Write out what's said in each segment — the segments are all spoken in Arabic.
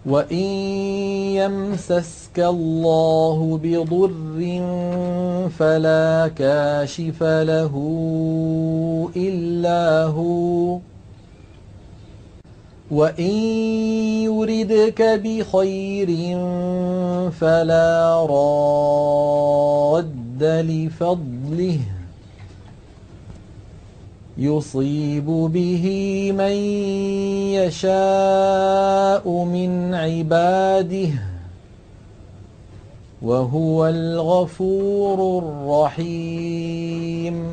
وإن يمسسك الله بضر فلا كاشف له إلا هو، وإن يردك بخير فلا راد لفضله يصيب به من يشاء من عباده وهو الغفور الرحيم.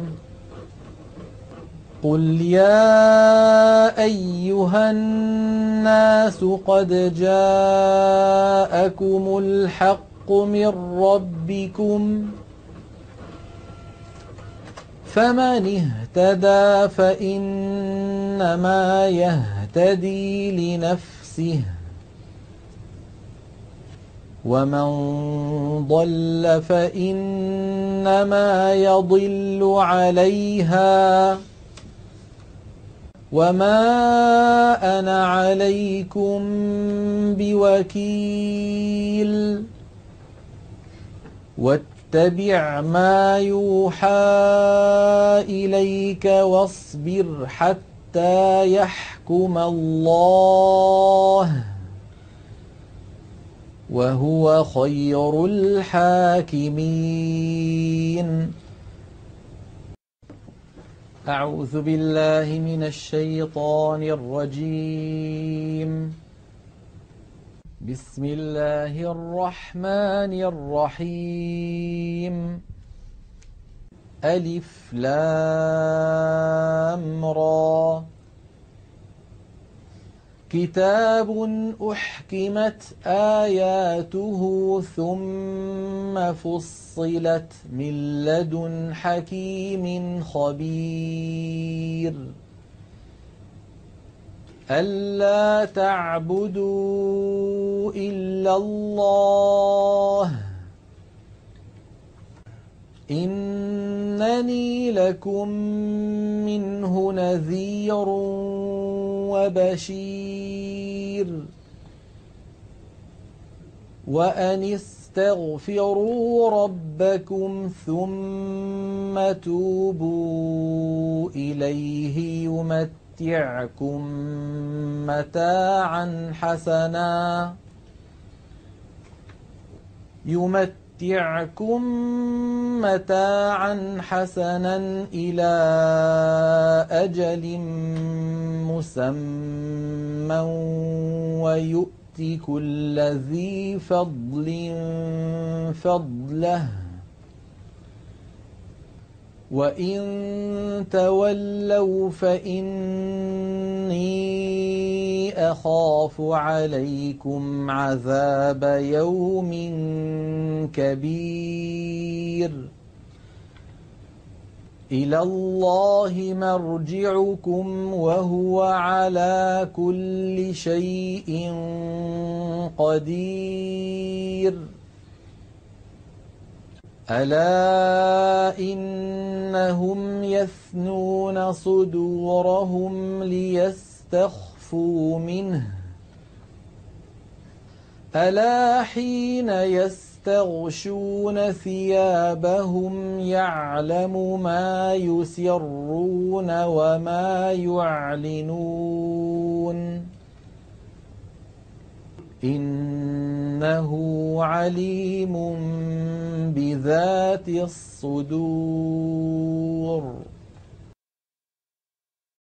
قل يا أيها الناس قد جاءكم الحق من ربكم، فمن اهتدى فإنما يهتدي لنفسه، ومن ضل فإنما يضل عليها، وما أنا عليكم بوكيل. واتبع ما يوحى إليك واصبر حتى يحكم الله وهو خير الحاكمين. أعوذ بالله من الشيطان الرجيم. بسم الله الرحمن الرحيم. ألف لام را. كتاب أحكمت آياته ثم فصلت من لدن حكيم خبير. ألا تعبدوا إلا الله إنني لكم منه نذير وبشير. وأن استغفروا ربكم ثم توبوا إليه يمتعكم متاعا حسنا إلى أجل مسمى ويؤت كل ذي فضل فضله. وإن تولوا فإني أخاف عليكم عذاب يوم كبير. إلى الله مرجعكم وهو على كل شيء قدير. ألا إنهم يثنون صدورهم ليستخفوا منه، ألا حين يستغشون ثيابهم يعلم ما يسرون وما يعلنون إنه عليم بذات الصدور.